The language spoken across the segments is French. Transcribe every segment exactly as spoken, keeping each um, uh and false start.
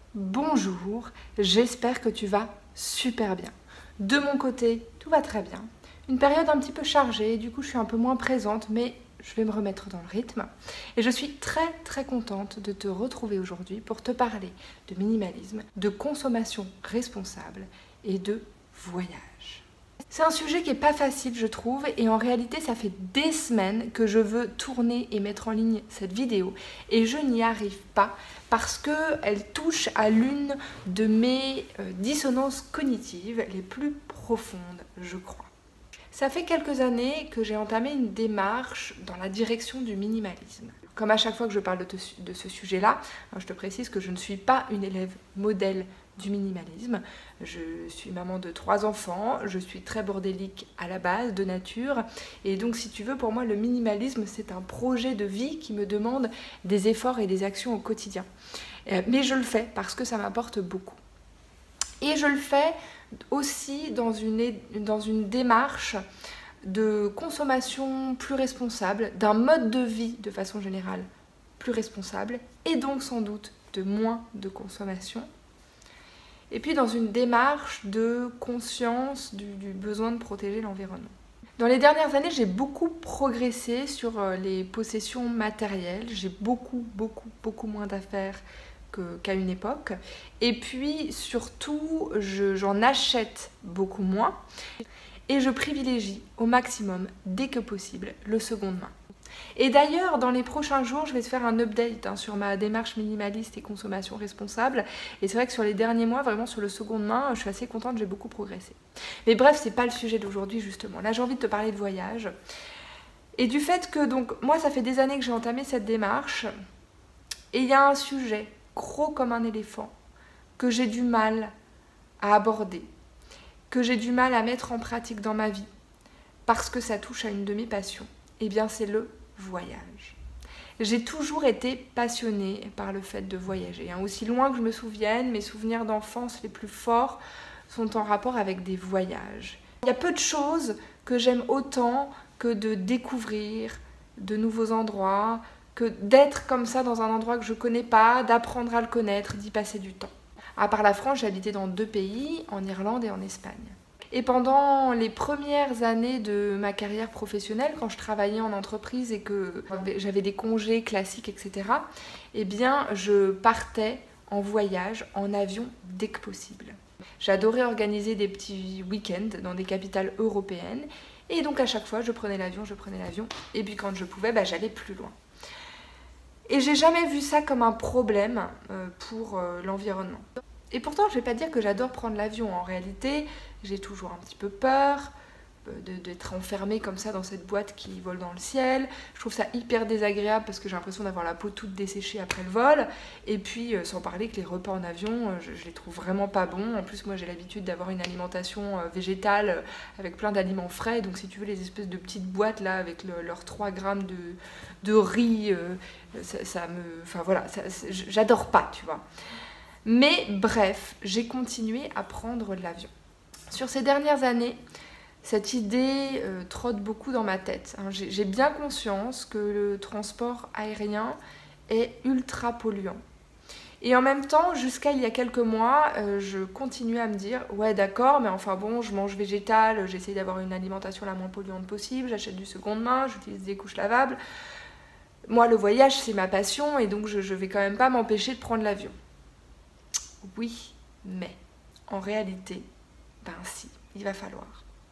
Bonjour, j'espère que tu vas super bien. De mon côté, tout va très bien. Une période un petit peu chargée, du coup je suis un peu moins présente, mais je vais me remettre dans le rythme. Et je suis très très contente de te retrouver aujourd'hui pour te parler de minimalisme, de consommation responsable et de voyage. C'est un sujet qui n'est pas facile, je trouve, et en réalité, ça fait des semaines que je veux tourner et mettre en ligne cette vidéo, et je n'y arrive pas parce qu'elle touche à l'une de mes euh, dissonances cognitives les plus profondes, je crois. Ça fait quelques années que j'ai entamé une démarche dans la direction du minimalisme. Comme à chaque fois que je parle de, te, de ce sujet-là, je te précise que je ne suis pas une élève modèle du minimalisme. Je suis maman de trois enfants, je suis très bordélique à la base, de nature, et donc si tu veux, pour moi le minimalisme c'est un projet de vie qui me demande des efforts et des actions au quotidien. Mais je le fais parce que ça m'apporte beaucoup. Et je le fais aussi dans une, dans une démarche de consommation plus responsable, d'un mode de vie de façon générale plus responsable, et donc sans doute de moins de consommation. Et puis dans une démarche de conscience du, du besoin de protéger l'environnement. Dans les dernières années, j'ai beaucoup progressé sur les possessions matérielles. J'ai beaucoup, beaucoup, beaucoup moins d'affaires qu'à une époque. Et puis surtout, je, j'en achète beaucoup moins. Et je privilégie au maximum, dès que possible, le seconde main. Et d'ailleurs, dans les prochains jours, je vais te faire un update hein, sur ma démarche minimaliste et consommation responsable. Et c'est vrai que sur les derniers mois, vraiment sur le seconde main, je suis assez contente, j'ai beaucoup progressé. Mais bref, c'est pas le sujet d'aujourd'hui justement. Là, j'ai envie de te parler de voyage. Et du fait que, donc, moi, ça fait des années que j'ai entamé cette démarche. Et il y a un sujet gros comme un éléphant que j'ai du mal à aborder, que j'ai du mal à mettre en pratique dans ma vie, parce que ça touche à une de mes passions. Eh bien, c'est le voyage. J'ai toujours été passionnée par le fait de voyager. Hein. Aussi loin que je me souvienne, mes souvenirs d'enfance les plus forts sont en rapport avec des voyages. Il y a peu de choses que j'aime autant que de découvrir de nouveaux endroits, que d'être comme ça dans un endroit que je ne connais pas, d'apprendre à le connaître, d'y passer du temps. À part la France, j'ai habité dans deux pays, en Irlande et en Espagne. Et pendant les premières années de ma carrière professionnelle, quand je travaillais en entreprise et que j'avais des congés classiques, et cetera, eh bien, je partais en voyage, en avion, dès que possible. J'adorais organiser des petits week-ends dans des capitales européennes. Et donc, à chaque fois, je prenais l'avion, je prenais l'avion. Et puis, quand je pouvais, bah, j'allais plus loin. Et j'ai jamais vu ça comme un problème pour l'environnement. Et pourtant, je ne vais pas dire que j'adore prendre l'avion. En réalité, j'ai toujours un petit peu peur d'être enfermée comme ça dans cette boîte qui vole dans le ciel. Je trouve ça hyper désagréable parce que j'ai l'impression d'avoir la peau toute desséchée après le vol. Et puis, sans parler que les repas en avion, je, je les trouve vraiment pas bons. En plus, moi, j'ai l'habitude d'avoir une alimentation végétale avec plein d'aliments frais. Donc, si tu veux, les espèces de petites boîtes là avec le, leurs trois grammes de, de riz, euh, ça, ça me... Enfin, voilà, ça, j'adore pas, tu vois. Mais bref, j'ai continué à prendre l'avion. Sur ces dernières années, cette idée euh, trotte beaucoup dans ma tête. Hein. J'ai, j'ai bien conscience que le transport aérien est ultra polluant. Et en même temps, jusqu'à il y a quelques mois, euh, je continuais à me dire « Ouais, d'accord, mais enfin bon, je mange végétal, j'essaie d'avoir une alimentation la moins polluante possible, j'achète du seconde main, j'utilise des couches lavables. Moi, le voyage, c'est ma passion et donc je, je vais quand même pas m'empêcher de prendre l'avion. » Oui, mais en réalité, ben si, il va falloir.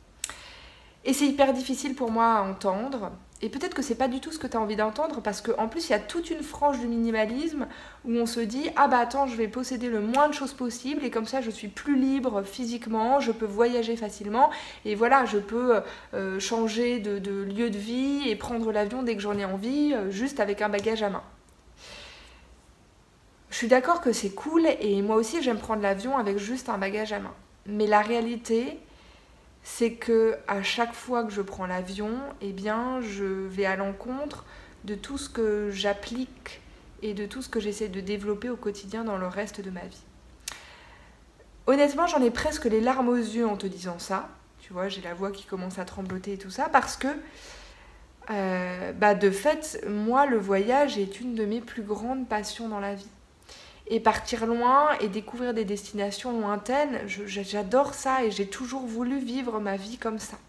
Et c'est hyper difficile pour moi à entendre, et peut-être que c'est pas du tout ce que tu as envie d'entendre, parce qu'en plus il y a toute une frange du minimalisme où on se dit « Ah bah attends, je vais posséder le moins de choses possible, et comme ça je suis plus libre physiquement, je peux voyager facilement, et voilà, je peux euh, changer de, de lieu de vie et prendre l'avion dès que j'en ai envie, euh, juste avec un bagage à main. » Je suis d'accord que c'est cool et moi aussi j'aime prendre l'avion avec juste un bagage à main. Mais la réalité, c'est que à chaque fois que je prends l'avion, eh bien, je vais à l'encontre de tout ce que j'applique et de tout ce que j'essaie de développer au quotidien dans le reste de ma vie. Honnêtement, j'en ai presque les larmes aux yeux en te disant ça. Tu vois, j'ai la voix qui commence à trembloter et tout ça parce que euh, bah de fait, moi, le voyage est une de mes plus grandes passions dans la vie. et partir loin et découvrir des destinations lointaines. Je, j'adore ça et j'ai toujours voulu vivre ma vie comme ça.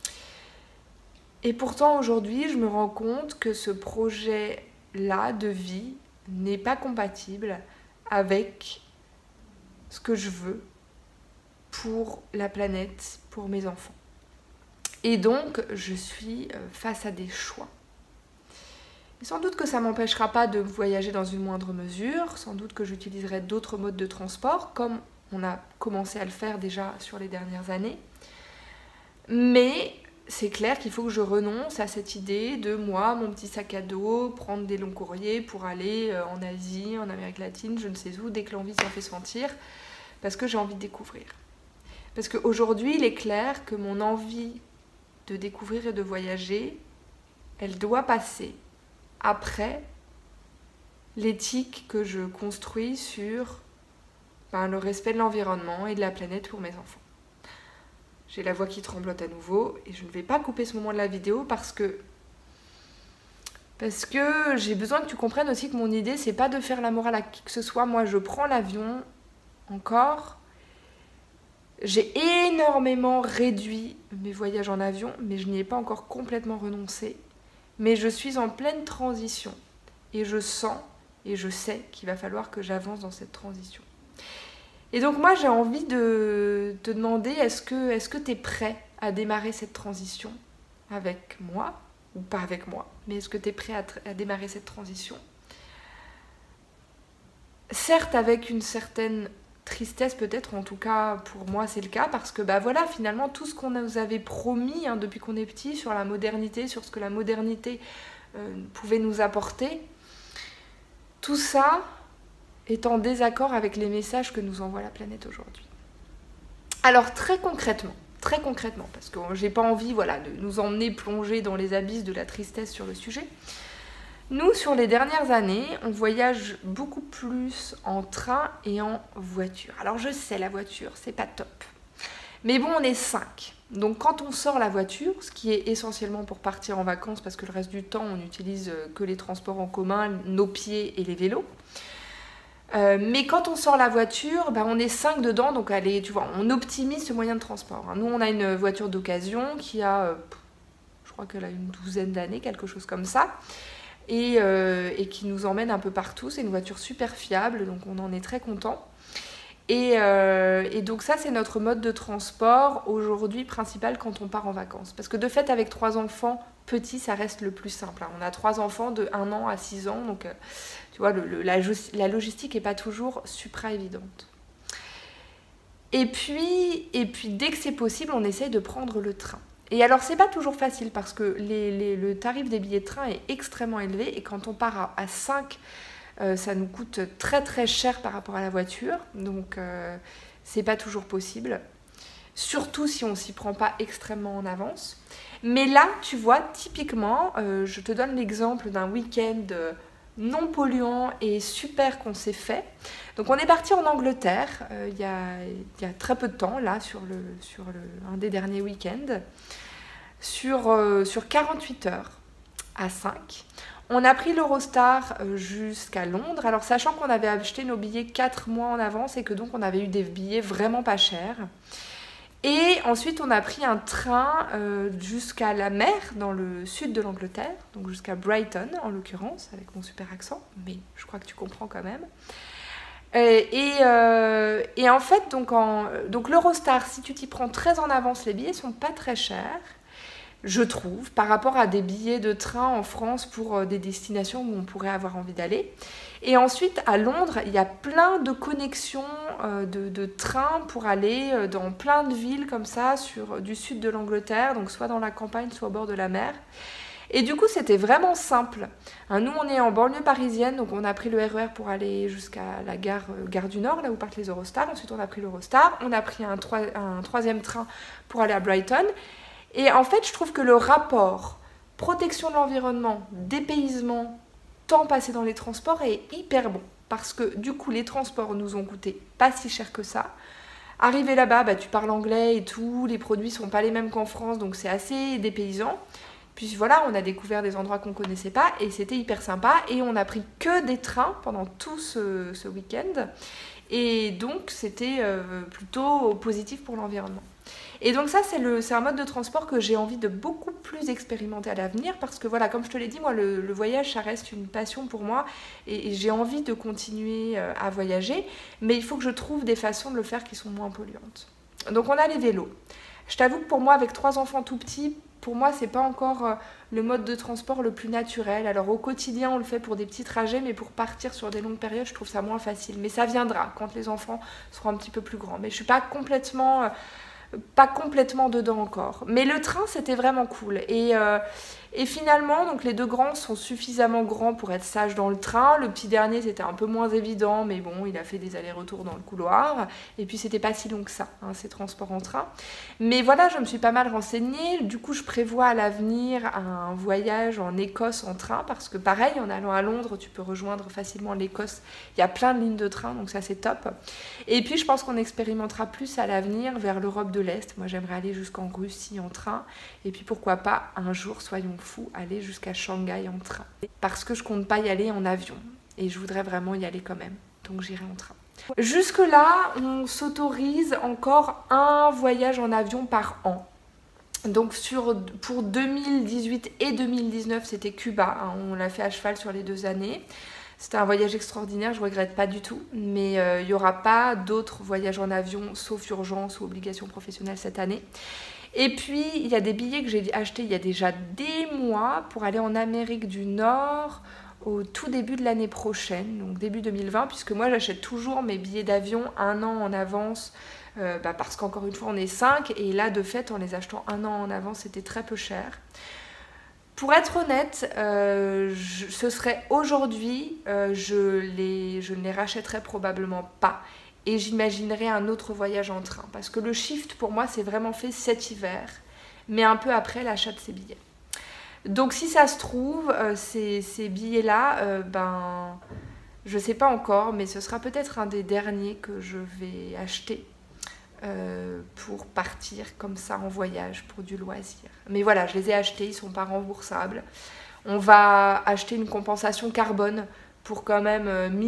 Et pourtant aujourd'hui, je me rends compte que ce projet-là de vie n'est pas compatible avec ce que je veux pour la planète, pour mes enfants. Et donc, je suis face à des choix. Et sans doute que ça ne m'empêchera pas de voyager dans une moindre mesure, sans doute que j'utiliserai d'autres modes de transport, comme on a commencé à le faire déjà sur les dernières années. Mais c'est clair qu'il faut que je renonce à cette idée de moi, mon petit sac à dos, prendre des longs courriers pour aller en Asie, en Amérique latine, je ne sais où, dès que l'envie s'en fait sentir, parce que j'ai envie de découvrir. Parce qu'aujourd'hui, il est clair que mon envie de découvrir et de voyager, elle doit passer après l'éthique que je construis sur ben, le respect de l'environnement et de la planète pour mes enfants. J'ai la voix qui tremblote à nouveau et je ne vais pas couper ce moment de la vidéo parce que parce que j'ai besoin que tu comprennes aussi que mon idée, c'est pas de faire la morale à qui que ce soit. Moi, je prends l'avion encore. J'ai énormément réduit mes voyages en avion, mais je n'y ai pas encore complètement renoncé. Mais je suis en pleine transition et je sens et je sais qu'il va falloir que j'avance dans cette transition. Et donc moi, j'ai envie de te demander, est-ce que est-ce que tu es prêt à démarrer cette transition avec moi, ou pas avec moi, mais est-ce que tu es prêt à, à démarrer cette transition? Certes, avec une certaine tristesse peut-être, en tout cas pour moi c'est le cas, parce que bah voilà, finalement tout ce qu'on nous avait promis hein, depuis qu'on est petit sur la modernité, sur ce que la modernité euh, pouvait nous apporter, tout ça est en désaccord avec les messages que nous envoie la planète aujourd'hui. Alors très concrètement, très concrètement, parce que j'ai pas envie voilà, de nous emmener plonger dans les abysses de la tristesse sur le sujet, nous sur les dernières années, on voyage beaucoup plus en train et en voiture. Alors je sais, la voiture, c'est pas top. Mais bon, on est cinq. Donc quand on sort la voiture, ce qui est essentiellement pour partir en vacances, parce que le reste du temps, on n'utilise que les transports en commun, nos pieds et les vélos, Euh, mais quand on sort la voiture, bah on est cinq dedans, donc allez, tu vois, on optimise ce moyen de transport. Nous, on a une voiture d'occasion qui a, euh, je crois qu'elle a une douzaine d'années, quelque chose comme ça, et, euh, et qui nous emmène un peu partout. C'est une voiture super fiable, donc on en est très content. Et, euh, et donc ça, c'est notre mode de transport aujourd'hui principal quand on part en vacances. Parce que de fait, avec trois enfants petits, ça reste le plus simple. On a trois enfants de un an à six ans, donc euh, tu vois, le, le, la, la logistique n'est pas toujours supra évidente. Et puis, et puis, dès que c'est possible, on essaye de prendre le train. Et alors, c'est pas toujours facile parce que les, les, le tarif des billets de train est extrêmement élevé. Et quand on part à, à cinq, euh, ça nous coûte très très cher par rapport à la voiture. Donc, euh, c'est pas toujours possible. Surtout si on s'y prend pas extrêmement en avance. Mais là, tu vois, typiquement, euh, je te donne l'exemple d'un week-end non polluant et super qu'on s'est fait. Donc on est parti en Angleterre euh, il y a, il y a très peu de temps, là, sur, le, sur le, un des derniers week-ends, sur, euh, sur quarante-huit heures à cinq. On a pris l'Eurostar euh, jusqu'à Londres, alors sachant qu'on avait acheté nos billets quatre mois en avance et que donc on avait eu des billets vraiment pas chers. Et ensuite, on a pris un train euh, jusqu'à la mer, dans le sud de l'Angleterre, donc jusqu'à Brighton, en l'occurrence, avec mon super accent, mais je crois que tu comprends quand même. Et, et, euh, et en fait, donc, en, donc l'Eurostar, si tu t'y prends très en avance, les billets sont pas très chers, je trouve, par rapport à des billets de train en France pour euh, des destinations où on pourrait avoir envie d'aller. Et ensuite, à Londres, il y a plein de connexions euh, de, de trains pour aller dans plein de villes comme ça, sur, du sud de l'Angleterre, donc soit dans la campagne, soit au bord de la mer. Et du coup, c'était vraiment simple. Hein, nous, on est en banlieue parisienne, donc on a pris le R E R pour aller jusqu'à la gare, euh, gare du Nord, là où partent les Eurostars. Ensuite, on a pris l'Eurostar. On a pris un, troi- un troisième train pour aller à Brighton. Et en fait, je trouve que le rapport protection de l'environnement, dépaysement, temps passé dans les transports est hyper bon. Parce que du coup, les transports nous ont coûté pas si cher que ça. Arrivé là-bas, bah, tu parles anglais et tout, les produits sont pas les mêmes qu'en France, donc c'est assez dépaysant. Puis voilà, on a découvert des endroits qu'on ne connaissait pas et c'était hyper sympa. Et on a pris que des trains pendant tout ce, ce week-end. Et donc, c'était euh, plutôt positif pour l'environnement. Et donc ça, c'est un mode de transport que j'ai envie de beaucoup plus expérimenter à l'avenir parce que voilà, comme je te l'ai dit, moi, le, le voyage, ça reste une passion pour moi et, et j'ai envie de continuer euh, à voyager, mais il faut que je trouve des façons de le faire qui sont moins polluantes. Donc on a les vélos. Je t'avoue que pour moi, avec trois enfants tout petits, pour moi, c'est pas encore euh, le mode de transport le plus naturel. Alors au quotidien, on le fait pour des petits trajets, mais pour partir sur des longues périodes, je trouve ça moins facile. Mais ça viendra quand les enfants seront un petit peu plus grands. Mais je suis pas complètement... Euh, pas complètement dedans encore. Mais le train, c'était vraiment cool. Et, euh, et finalement, donc les deux grands sont suffisamment grands pour être sages dans le train. Le petit dernier, c'était un peu moins évident, mais bon, il a fait des allers-retours dans le couloir. Et puis, c'était pas si long que ça, hein, ces transports en train. Mais voilà, je me suis pas mal renseignée. Du coup, je prévois à l'avenir un voyage en Écosse en train, parce que pareil, en allant à Londres, tu peux rejoindre facilement l'Écosse. Il y a plein de lignes de train, donc ça, c'est top. Et puis, je pense qu'on expérimentera plus à l'avenir vers l'Europe de l'Est. Moi, j'aimerais aller jusqu'en Russie en train. Et puis, pourquoi pas, un jour, soyons fous, aller jusqu'à Shanghai en train. Parce que je compte pas y aller en avion. Et je voudrais vraiment y aller quand même. Donc, j'irai en train. Jusque-là, on s'autorise encore un voyage en avion par an. Donc, sur, pour deux mille dix-huit et deux mille dix-neuf, c'était Cuba. Hein, on l'a fait à cheval sur les deux années. C'était un voyage extraordinaire, je ne regrette pas du tout, mais euh, il n'y aura pas d'autres voyages en avion, sauf urgence ou obligation professionnelle cette année. Et puis, il y a des billets que j'ai achetés il y a déjà des mois pour aller en Amérique du Nord au tout début de l'année prochaine, donc début deux mille vingt, puisque moi, j'achète toujours mes billets d'avion un an en avance, euh, bah parce qu'encore une fois, on est cinq, et là, de fait, en les achetant un an en avance, c'était très peu cher. Pour être honnête, euh, je, ce serait aujourd'hui, euh, je, les, je ne les rachèterais probablement pas. Et j'imaginerais un autre voyage en train. Parce que le shift, pour moi, c'est vraiment fait cet hiver, mais un peu après l'achat de ces billets. Donc si ça se trouve, euh, ces, ces billets-là, euh, ben, je ne sais pas encore, mais ce sera peut-être un des derniers que je vais acheter. Euh, pour partir comme ça en voyage pour du loisir. Mais voilà, je les ai achetés, ils ne sont pas remboursables. On va acheter une compensation carbone pour quand même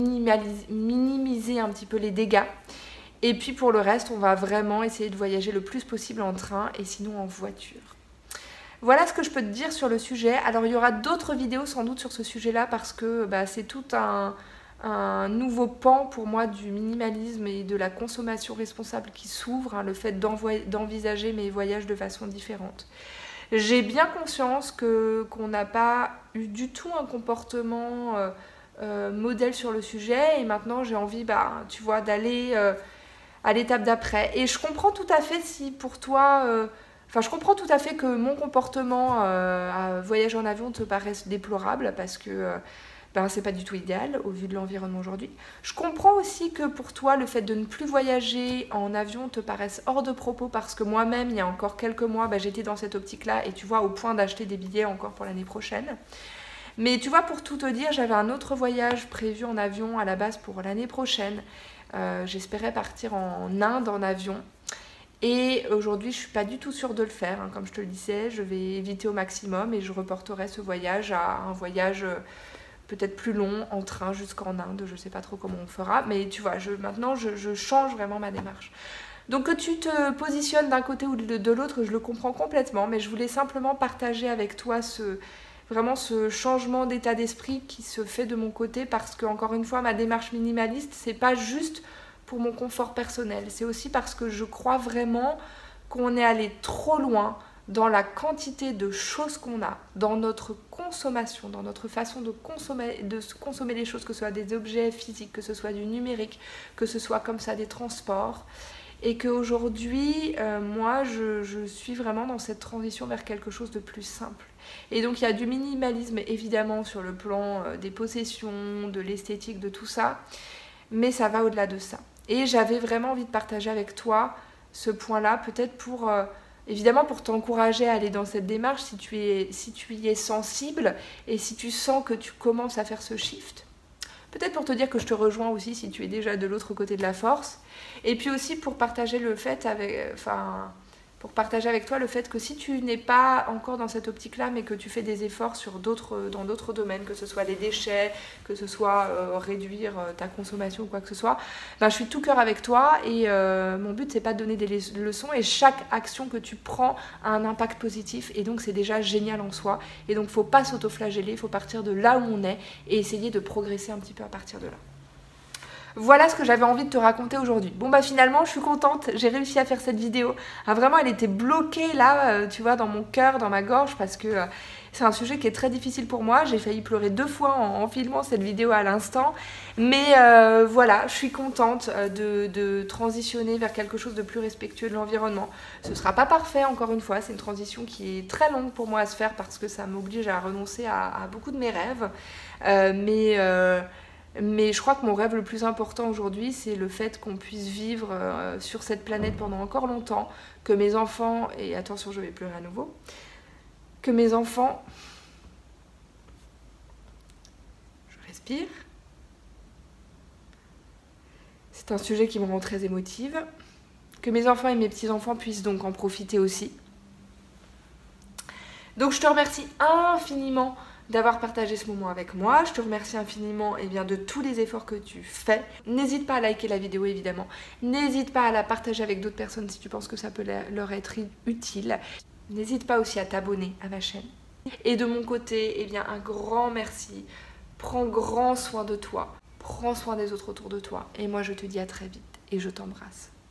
minimiser un petit peu les dégâts. Et puis pour le reste, on va vraiment essayer de voyager le plus possible en train et sinon en voiture. Voilà ce que je peux te dire sur le sujet. Alors il y aura d'autres vidéos sans doute sur ce sujet-là parce que bah, c'est tout un... un nouveau pan pour moi du minimalisme et de la consommation responsable qui s'ouvre, hein, le fait d'envisager mes voyages de façon différente. J'ai bien conscience que qu'on n'a pas eu du tout un comportement euh, euh, modèle sur le sujet et maintenant j'ai envie, bah, tu vois, d'aller euh, à l'étape d'après. Et je comprends tout à fait si pour toi... Euh, Enfin, je comprends tout à fait que mon comportement euh, à voyager en avion te paraisse déplorable parce que... Euh, Ben, c'est pas du tout idéal au vu de l'environnement aujourd'hui. Je comprends aussi que pour toi, le fait de ne plus voyager en avion te paraisse hors de propos parce que moi-même, il y a encore quelques mois, ben, j'étais dans cette optique-là et tu vois, au point d'acheter des billets encore pour l'année prochaine. Mais tu vois, pour tout te dire, j'avais un autre voyage prévu en avion à la base pour l'année prochaine. Euh, J'espérais partir en Inde en avion. Et aujourd'hui, je ne suis pas du tout sûre de le faire. Hein. Comme je te le disais, je vais éviter au maximum et je reporterai ce voyage à un voyage... Euh, peut-être plus long, en train jusqu'en Inde, je ne sais pas trop comment on fera, mais tu vois, je, maintenant je, je change vraiment ma démarche. Donc que tu te positionnes d'un côté ou de, de l'autre, je le comprends complètement, mais je voulais simplement partager avec toi ce, vraiment ce changement d'état d'esprit qui se fait de mon côté, parce que encore une fois, ma démarche minimaliste, c'est pas juste pour mon confort personnel, c'est aussi parce que je crois vraiment qu'on est allé trop loin dans la quantité de choses qu'on a, dans notre consommation, dans notre façon de consommer, de consommer les choses, que ce soit des objets physiques, que ce soit du numérique, que ce soit comme ça des transports, et qu'aujourd'hui, euh, moi, je, je suis vraiment dans cette transition vers quelque chose de plus simple. Et donc, il y a du minimalisme, évidemment, sur le plan euh, des possessions, de l'esthétique, de tout ça, mais ça va au-delà de ça. Et j'avais vraiment envie de partager avec toi ce point-là, peut-être pour... Euh, Évidemment pour t'encourager à aller dans cette démarche si tu, es, si tu y es sensible et si tu sens que tu commences à faire ce shift. Peut-être pour te dire que je te rejoins aussi si tu es déjà de l'autre côté de la force. Et puis aussi pour partager le fait avec... Enfin, pour partager avec toi le fait que si tu n'es pas encore dans cette optique-là, mais que tu fais des efforts sur d'autres, dans d'autres domaines, que ce soit les déchets, que ce soit euh, réduire euh, ta consommation ou quoi que ce soit, ben, je suis tout cœur avec toi et euh, mon but c'est pas de donner des leçons et chaque action que tu prends a un impact positif et donc c'est déjà génial en soi et donc faut pas s'auto-flageller, il faut partir de là où on est et essayer de progresser un petit peu à partir de là. Voilà ce que j'avais envie de te raconter aujourd'hui. Bon bah finalement je suis contente, j'ai réussi à faire cette vidéo. Ah, vraiment elle était bloquée là, euh, tu vois, dans mon cœur, dans ma gorge parce que euh, c'est un sujet qui est très difficile pour moi. J'ai failli pleurer deux fois en, en filmant cette vidéo à l'instant. Mais euh, voilà, je suis contente de, de transitionner vers quelque chose de plus respectueux de l'environnement. Ce ne sera pas parfait encore une fois, c'est une transition qui est très longue pour moi à se faire parce que ça m'oblige à renoncer à, à beaucoup de mes rêves. Euh, mais... Euh, Mais je crois que mon rêve le plus important aujourd'hui, c'est le fait qu'on puisse vivre euh, sur cette planète pendant encore longtemps, que mes enfants, et attention je vais pleurer à nouveau, que mes enfants, je respire, c'est un sujet qui me rend très émotive, que mes enfants et mes petits-enfants puissent donc en profiter aussi. Donc je te remercie infiniment d'avoir partagé ce moment avec moi. Je te remercie infiniment eh bien, de tous les efforts que tu fais. N'hésite pas à liker la vidéo évidemment. N'hésite pas à la partager avec d'autres personnes si tu penses que ça peut leur être utile. N'hésite pas aussi à t'abonner à ma chaîne. Et de mon côté, eh bien, un grand merci. Prends grand soin de toi. Prends soin des autres autour de toi. Et moi je te dis à très vite et je t'embrasse.